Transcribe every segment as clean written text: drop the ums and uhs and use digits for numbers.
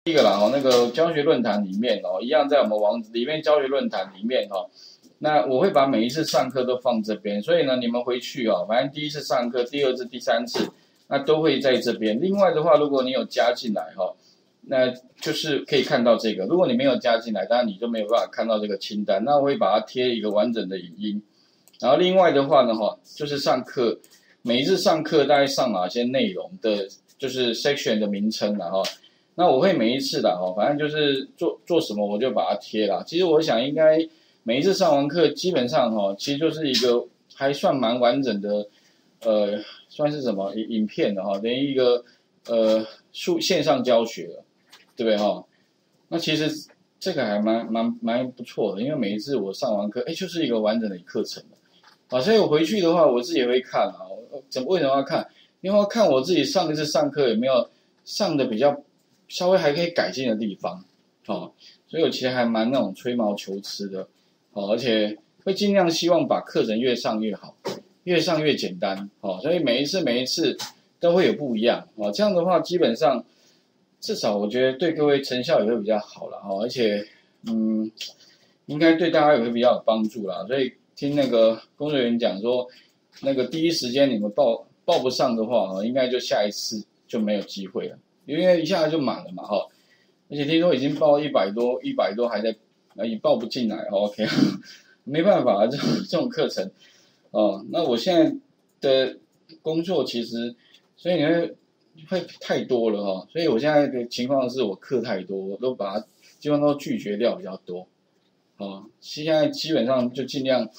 第一个啦，那个教学论坛里面一样在我们网址里面教学论坛里面那我会把每一次上课都放这边，所以呢，你们回去反正第一次上课、第二次、第三次，那都会在这边。另外的话，如果你有加进来那就是可以看到这个。如果你没有加进来，当然你就没有办法看到这个清单。那我会把它贴一个完整的影音。然后另外的话呢，就是上课每一次上课大概上哪些内容的，就是 section 的名称啦那我会每一次的反正就是做什么我就把它贴啦。其实我想应该每一次上完课，基本上其实就是一个还算蛮完整的，算是什么影片的等于一个线上教学了，对不对那其实这个还蛮不错的，因为每一次我上完课，就是一个完整的课程所以我回去的话，我自己也会看为什么要看？因为要看我自己上一次上课有没有上的比较稍微还可以改进的地方所以我其实还蛮那种吹毛求疵的而且会尽量希望把课程越上越好，越上越简单所以每一次都会有不一样这样的话基本上至少我觉得对各位成效也会比较好啦而且应该对大家也会比较有帮助啦。所以听那个工作人员讲说，那个第一时间你们报不上的话应该就下一次就没有机会了，因为一下子就满了嘛而且听说已经报100多还在也报不进来OK 没办法这种课程那我现在的工作其实所以你会太多了所以我现在的情况是我课太多，我都把它基本上都拒绝掉比较多现在基本上就尽量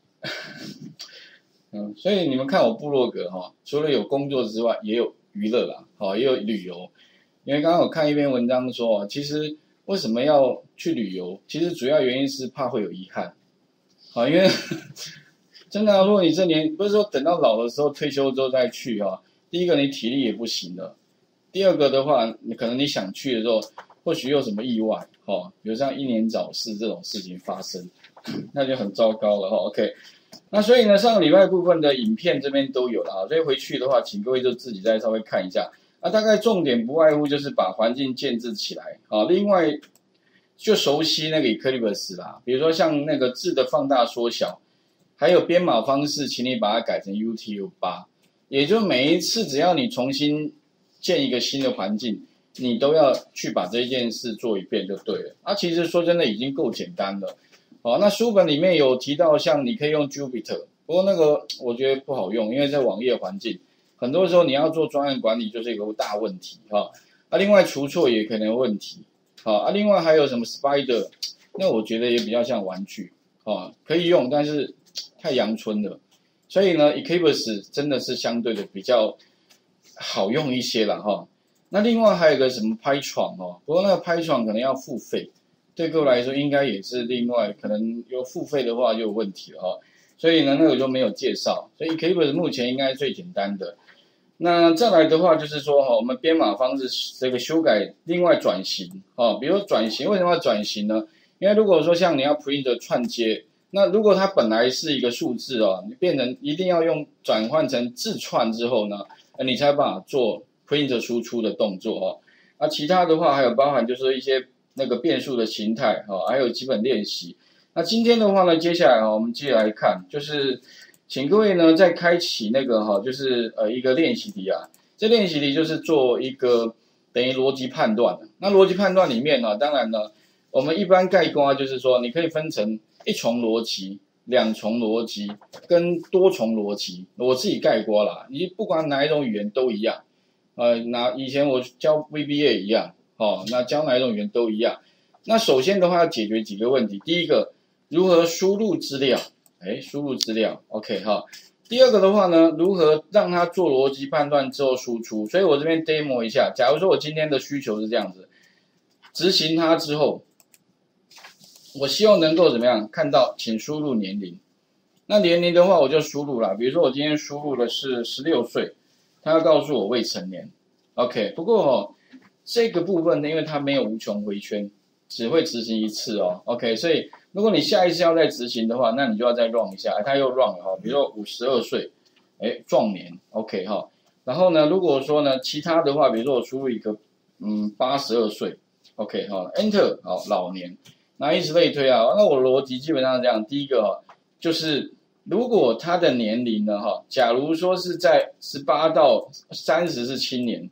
所以你们看我部落格除了有工作之外，也有娱乐啦也有旅游。因为刚刚我看一篇文章说其实为什么要去旅游？其实主要原因是怕会有遗憾因为真的如果你这年不是说等到老的时候退休之后再去第一个你体力也不行了，第二个的话你可能你想去的时候或许有什么意外比如像英年早逝这种事情发生那就很糟糕了OK。那所以呢，上个礼拜部分的影片这边都有了所以回去的话，请各位就自己再稍微看一下。大概重点不外乎就是把环境建制起来另外就熟悉那个 Eclipse 啦，比如说像那个字的放大缩小，还有编码方式，请你把它改成 UTF8，也就每一次只要你重新建一个新的环境，你都要去把这件事做一遍就对了其实说真的已经够简单了那书本里面有提到像你可以用 Jupyter， 不过那个我觉得不好用，因为在网页环境很多时候你要做专案管理就是一个大问题另外除错也可能有问题另外还有什么 Spider， 那我觉得也比较像玩具可以用，但是太阳春了。所以呢 Eclipse 真的是相对的比较好用一些啦那另外还有个什么 Python 不过那个 Python 可能要付费，对各位来说应该也是另外可能有付费的话就有问题了所以呢那个就没有介绍。所以 Eclipse 目前应该最简单的。那再来的话就是说我们编码方式这个修改，另外转型比如说转型为什么要转型呢？因为如果说像你要 print 串接，那如果它本来是一个数字你变成一定要用转换成字串之后呢你才有办法做 print 输出的动作其他的话还有包含就是一些那个变数的形态还有基本练习。那今天的话呢，接下来我们接着来看，就是请各位呢再开启那个就是一个练习题这练习题就是做一个等于逻辑判断。那逻辑判断里面当然呢，我们一般概括就是说，你可以分成一重逻辑、两重逻辑跟多重逻辑。我自己概括啦，你不管哪一种语言都一样。以前我教 VBA 一样那教哪一种语言都一样。那首先的话要解决几个问题，第一个如何输入资料。输入资料 OK 第二个的话呢，如何让它做逻辑判断之后输出。所以我这边 demo 一下，假如说我今天的需求是这样子，执行它之后，我希望能够怎么样看到请输入年龄。那年龄的话我就输入啦，比如说我今天输入的是16岁，它要告诉我未成年 OK。 不过这个部分呢，因为它没有无穷回圈，只会执行一次OK。 所以如果你下一次要再执行的话，那你就要再 run 一下它又 run 了比如说52岁壮年 OK 然后呢如果说呢其他的话，比如说我输入一个82岁 OK 哈，Enter 好老年，那以此类推啊。那我逻辑基本上是这样，第一个哈，就是如果他的年龄呢哈，假如说是在18到30是青年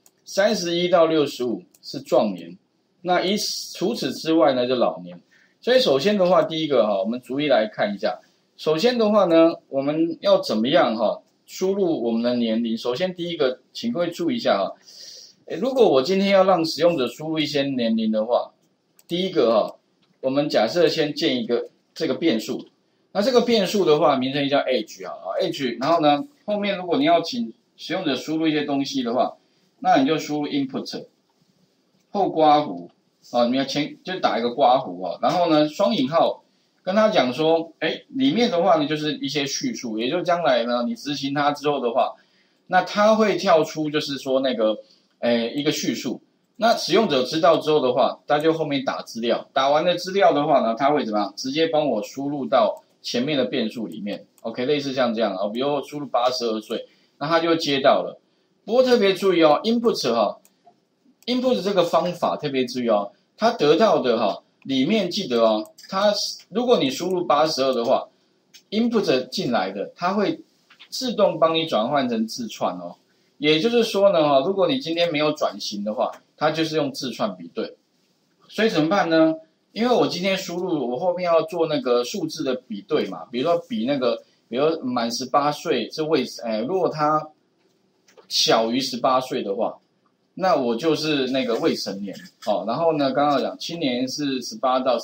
，31到65是壮年，那除此之外呢就老年。所以首先的话，第一个哈，我们逐一来看一下。首先的话呢，我们要怎么样哈输入我们的年龄？首先第一个，请各位注意一下哈。如果我今天要让使用者输入一些年龄的话，第一个哈，我们假设先建一个这个变数，那这个变数的话，名称叫 age 啊 age， 然后呢，后面如果你要请使用者输入一些东西的话，那你就输入 input 后刮弧啊，你要就打一个刮弧啊，然后呢双引号跟他讲说，里面的话呢就是一些叙述，也就将来呢你执行它之后的话，那它会跳出就是说那个。一个叙述，那使用者知道之后的话，他就后面打资料，打完了资料的话呢，他会怎么样？直接帮我输入到前面的变数里面 ，OK， 类似像这样啊，比如输入82岁，那他就接到了。不过特别注意哦 ，input 哈 ，input 这个方法特别注意哦，他得到的哈里面记得哦，他如果你输入82的话 ，input 进来的，它会自动帮你转换成字串哦。也就是说呢，如果你今天没有转型的话，它就是用字串比对，所以怎么办呢？因为我今天输入，我后面要做那个数字的比对嘛，比如说比那个，比如满18岁是如果他小于18岁的话，那我就是那个未成年哦。然后呢，刚刚讲青年是18到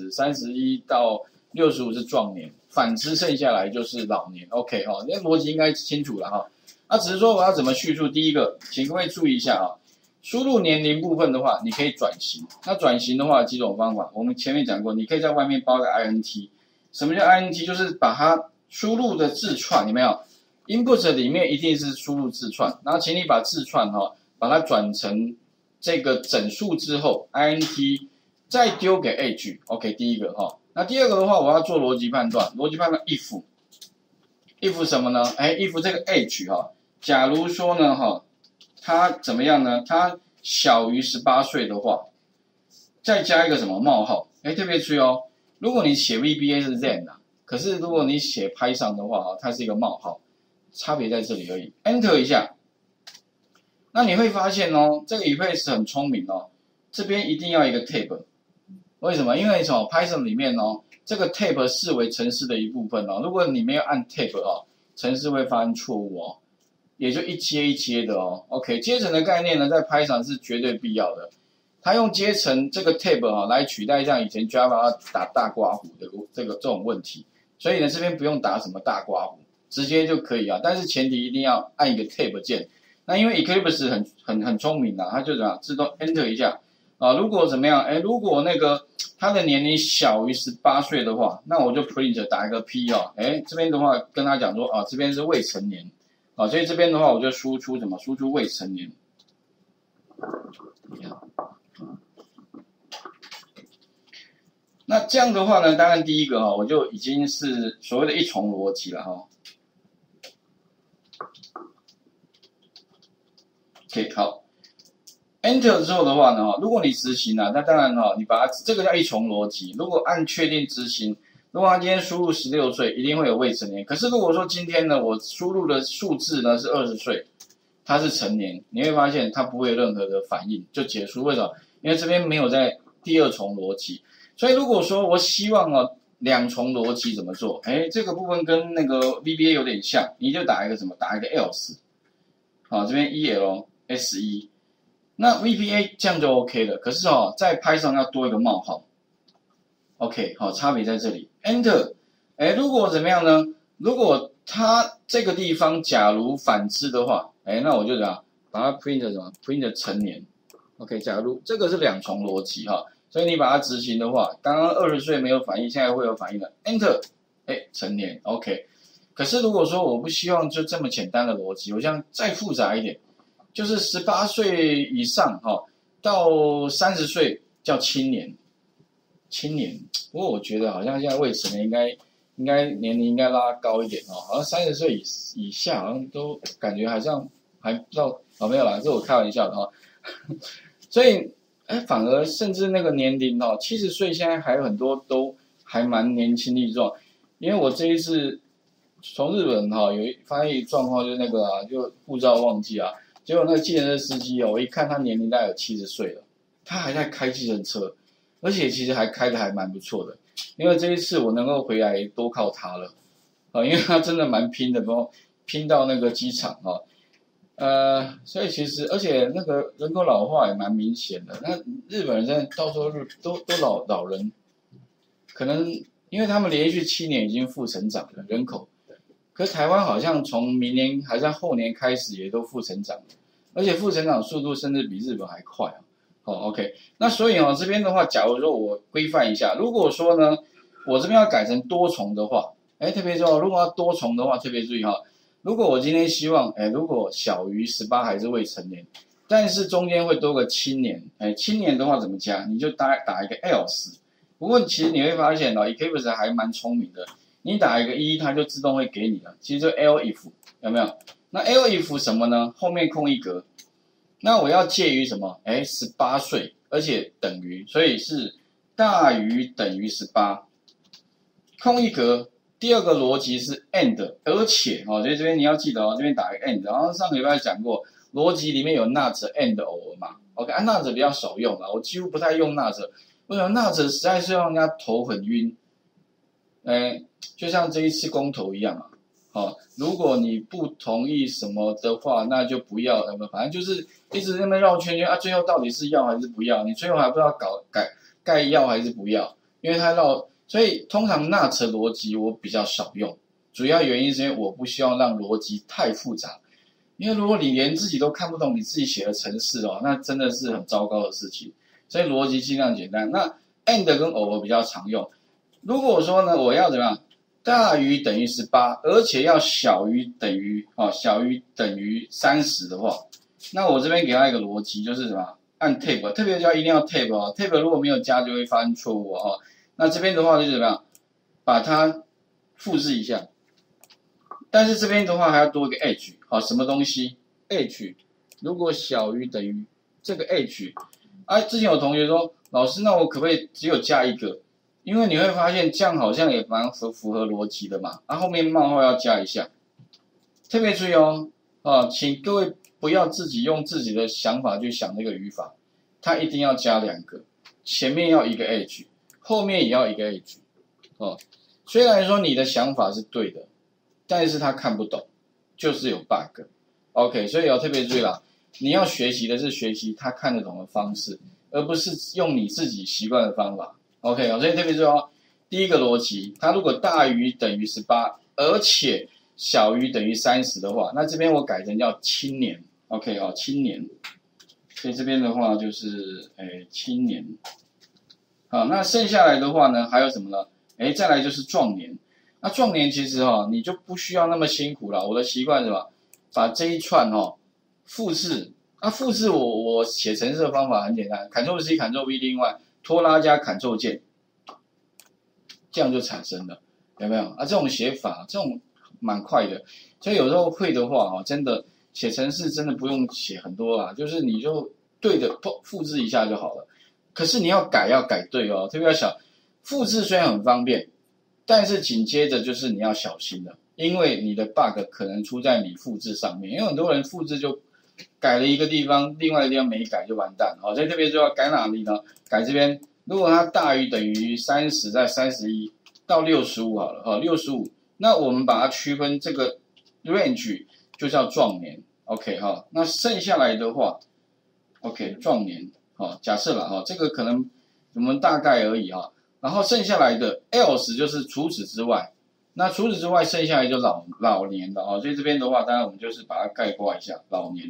30，31到65是壮年，反之剩下来就是老年。OK 哈，那逻辑应该清楚了哈。那只是说我要怎么叙述？第一个，请各位注意一下啊，输入年龄部分的话，你可以转型。那转型的话，几种方法，我们前面讲过，你可以在外面包个 int。什么叫 int？ 就是把它输入的字串，有没有 ？input 里面一定是输入字串，然后请你把字串把它转成这个整数之后 int， 再丢给 age。OK， 第一个那第二个的话，我要做逻辑判断，逻辑判断 if 什么呢？if 这个 age 假如说呢，它怎么样呢？它小于18岁的话，再加一个什么冒号？特别注意哦。如果你写 VBA 是 then 可是如果你写 Python 的话它是一个冒号，差别在这里而已。Enter 一下，那你会发现哦，这个 Eclipse 很聪明哦，这边一定要一个 tab。为什么？因为Python 里面这个 tab 视为程式的一部分如果你没有按 tab 程式会发生错误也就一阶一阶的OK， 阶层的概念呢，在 Python 是绝对必要的。它用阶层这个 tab 来取代像以前 Java 打大括弧的这种问题，所以呢这边不用打什么大括弧，直接就可以但是前提一定要按一个 tab 键。那因为 Eclipse 很聪明它就怎样自动 Enter 一下如果怎么样？如果那个他的年龄小于18岁的话，那我就 print 打一个 P 这边的话跟他讲说这边是未成年所以这边的话我就输出什么？输出未成年。那这样的话呢，当然第一个我就已经是所谓的一重逻辑了OK， 好。Enter 之后的话呢，如果你执行那当然你把它这个叫一重逻辑。如果按确定执行，如果他今天输入16岁，一定会有未成年。可是如果说今天呢，我输入的数字呢是20岁，他是成年，你会发现他不会有任何的反应，就结束。为什么？因为这边没有在第二重逻辑。所以如果说我希望两重逻辑怎么做？这个部分跟那个 VBA 有点像，你就打一个什么？打一个 else， 这边 ELSE。那 VBA 这样就 OK 了，可是在 Python 要多一个冒号 ，OK， 差别在这里。Enter， 如果怎么样呢？如果它这个地方假如反之的话，那我就怎样把它 print 什么 ？print 成年 ，OK， 假如这个是两重逻辑所以你把它执行的话，刚刚20岁没有反应，现在会有反应了。Enter， 成年 ，OK。可是如果说我不希望就这么简单的逻辑，我想再复杂一点。就是18岁以上到30岁叫青年，不过我觉得好像现在未成年应该年龄应该拉高一点好像30岁以下好像都感觉好像还不知道没有啦，这我开玩笑的所以哎，反而甚至那个年龄哦，70岁现在还有很多都还蛮年轻力壮。因为我这一次从日本发现一状况，就是那个就护照忘记啊，结果那个计程车司机我一看他年龄大概有70岁了，他还在开计程车，而且其实还开得还蛮不错的。因为这一次我能够回来多靠他了，因为他真的蛮拼的，拼到那个机场所以其实而且那个人口老化也蛮明显的。那日本人真的到处都老人，可能因为他们连续7年已经负成长了人口，可是台湾好像从明年还是后年开始也都负成长，而且负成长速度甚至比日本还快OK， 那所以这边的话，假如说我规范一下，如果说呢，我这边要改成多重的话，特别说如果要多重的话，特别注意如果我今天希望，如果小于18还是未成年，但是中间会多个青年，青年的话怎么加？你就打一个 else。不过其实你会发现Eclipse 还蛮聪明的，你打一个1，它就自动会给你了。其实就 elif 有没有？那 elif 什么呢？后面空一格。那我要介于什么？18岁，而且等于，所以是大于等于18，空一格。第二个逻辑是 and， 而且所以这边你要记得这边打一个 and。然后上个礼拜讲过，逻辑里面有 not、and、or 嘛。OK，not 比较少用啦，我几乎不太用 not。为什么 not 实在是让人家头很晕？就像这一次公投一样如果你不同意什么的话，那就不要，反正就是一直在那边绕圈圈最后到底是要还是不要？你最后还不知道该要还是不要，因为它所以通常 not 逻辑我比较少用，主要原因是因为我不希望让逻辑太复杂，因为如果你连自己都看不懂你自己写的程式那真的是很糟糕的事情，所以逻辑尽量简单。那 and 跟 or 比较常用，如果说呢我要怎么样？大于等于18，而且要小于等于30的话，那我这边给他一个逻辑，就是什么？按 tab， 特别一定要 tab 如果没有加就会发生错误那这边的话就是怎么样？把它复制一下，但是这边的话还要多一个 h 什么东西 h？ 如果小于等于这个 h， 之前有同学说，老师，那我可不可以只有加一个？因为你会发现这样好像也蛮符合逻辑的嘛，后面冒号要加一下，特别注意请各位不要自己用自己的想法去想那个语法，它一定要加2个，前面要一个 h， 后面也要一个 h，虽然说你的想法是对的，但是他看不懂，就是有 bug。OK， 所以特别注意啦，你要学习的是学习他看得懂的方式，而不是用你自己习惯的方法。OK， 所以特别注意第一个逻辑，它如果大于等于18，而且小于等于30的话，那这边我改成叫青年。OK 青年，所以这边的话就是青年。好，那剩下来的话呢，还有什么呢？再来就是壮年。那壮年其实你就不需要那么辛苦了。我的习惯是什么？把这一串复制。复制我写程式的方法很简单 ，Ctrl+C，Ctrl+V， 另外拖拉加 Ctrl 键，这样就产生了，有没有这种写法，这种蛮快的。所以有时候会的话真的写程式真的不用写很多啦，就是你就对着复制一下就好了。可是你要改对特别要小。复制虽然很方便，但是紧接着就是你要小心了，因为你的 bug 可能出在你复制上面，因为很多人复制就改了一个地方，另外一个地方没改就完蛋了所以特别就要改哪里呢？改这边，如果它大于等于30，在31到65好了65，那我们把它区分这个 range 就叫壮年 OK 那剩下来的话 OK 壮年假设了这个可能我们大概而已然后剩下来的 else 就是除此之外，那除此之外剩下来就老年的所以这边的话，当然我们就是把它概括一下老年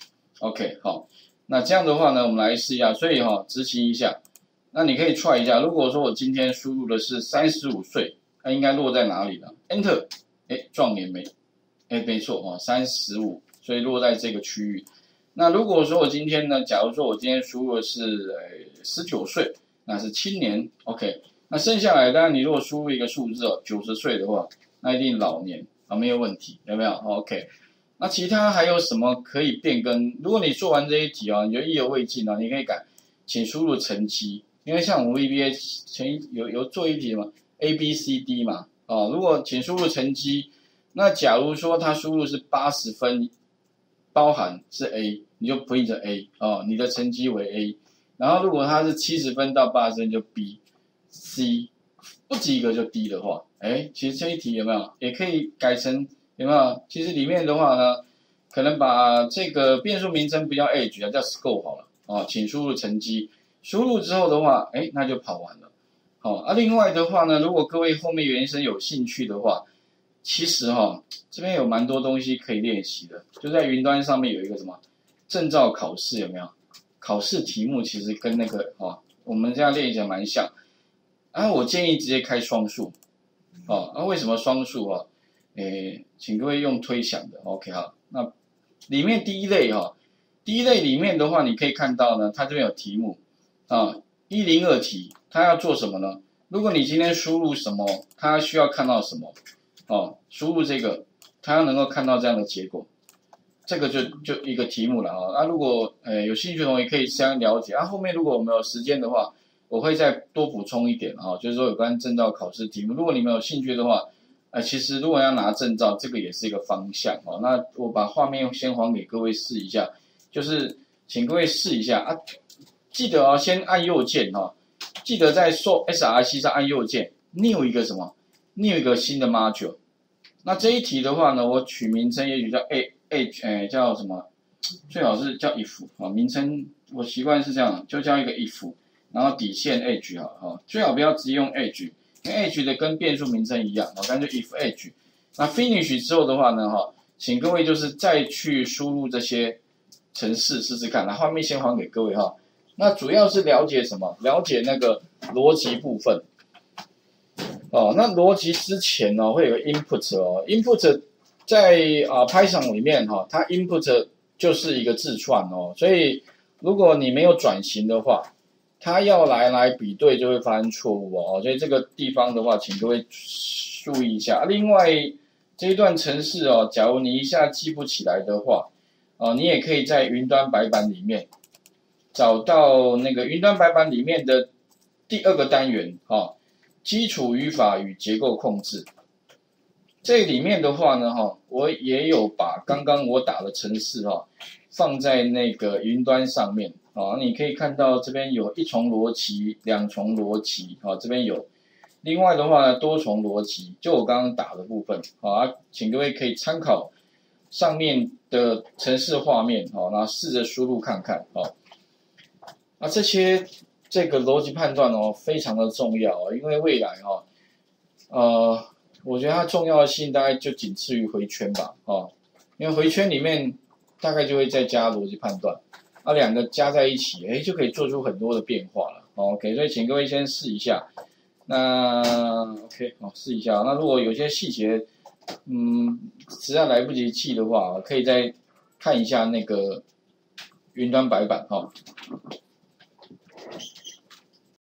OK 好，那这样的话呢，我们来试一下，所以执行一下，那你可以 try 一下，如果说我今天输入的是35岁，它应该落在哪里呢 ？Enter， 壮年没错35，所以落在这个区域。那如果说我今天呢，假如说我今天输入的是19岁，那是青年 ，OK， 那剩下来当然你如果输入一个数字90岁的话，那一定老年没有问题，有没有 ？OK。那其他还有什么可以变更？如果你做完这一题你就意犹未尽你可以改。 请输入成绩，因为像我们 VBA 有做一题嘛，ABCD 嘛，哦，如果请输入成绩，那假如说他输入是80分，包含是 A， 你就 print A 哦，你的成绩为 A， 然后如果他是70分到80分就 B、C， 不及格就 D 的话，其实这一题有没有也可以改成有没有？其实里面的话呢，可能把这个变数名称不叫 age 啊，叫 score 好了哦，请输入成绩，输入之后的话，那就跑完了。好另外的话呢，如果各位后面原生有兴趣的话，其实这边有蛮多东西可以练习的，就在云端上面有一个什么证照考试有没有？考试题目其实跟那个我们这样练起来蛮像。我建议直接开双数。为什么双数请各位用推想的 ，OK 好。那里面第一类第一类里面的话，你可以看到呢，它这边有题目102题，它要做什么呢？如果你今天输入什么，它需要看到什么？输入这个，它要能够看到这样的结果，这个就一个题目了如果有兴趣的同学可以先了解后面如果我们有时间的话，我会再多补充一点就是说有关证照考试题目，如果你们有兴趣的话，其实如果要拿证照，这个也是一个方向那我把画面先还给各位试一下，就是请各位试一下记得先按右键记得在SRC 上按右键 ，new 一个什么 ，new 一个新的 module。那这一题的话呢，我取名称也许叫 age， 叫什么？最好是叫 if 名称我习惯是这样，就叫一个 if， 然后底线 age 最好不要直接用 age， 因为 age 的跟变数名称一样干脆 if age。那 finish 之后的话呢请各位就是再去输入这些程式试试看，那画面先还给各位那主要是了解什么？了解那个逻辑部分。那逻辑之前会有个 input，input 在Python 里面它 input 就是一个字串所以如果你没有转型的话，它要来比对就会发生错误所以这个地方的话，请各位注意一下。另外这一段程式假如你一下记不起来的话，你也可以在云端白板里面找到那个云端白板里面的第2个单元基础语法与结构控制。这里面的话呢我也有把刚刚我打的程式放在那个云端上面你可以看到这边有1重逻辑、2重逻辑这边有。另外的话呢，多重逻辑就我刚刚打的部分请各位可以参考上面的程式画面然后试着输入看看这个逻辑判断非常的重要因为未来我觉得它重要性大概就仅次于回圈吧因为回圈里面大概就会再加逻辑判断2个加在一起就可以做出很多的变化了OK， 所以请各位先试一下。那 OK 试一下。那如果有些细节实在来不及记的话，可以再看一下那个云端白板